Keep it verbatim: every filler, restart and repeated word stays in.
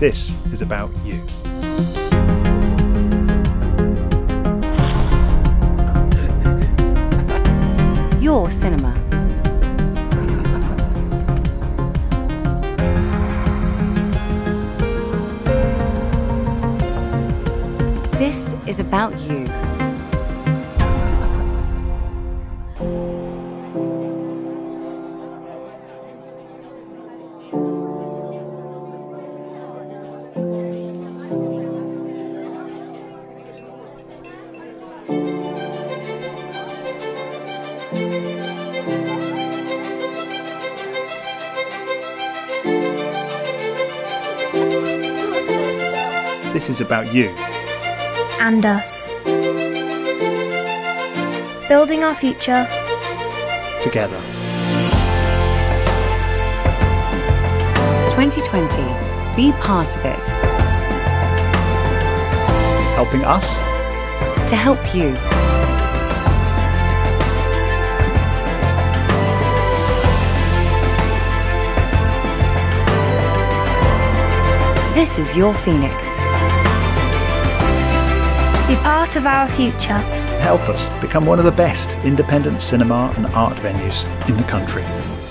This is about you. Your cinema. This is about you. This is about you. And us. Building our future Together. twenty twenty. Be part of it. Helping us To help you. This is your Phoenix. be part of our future. help us become one of the best independent cinema and art venues in the country.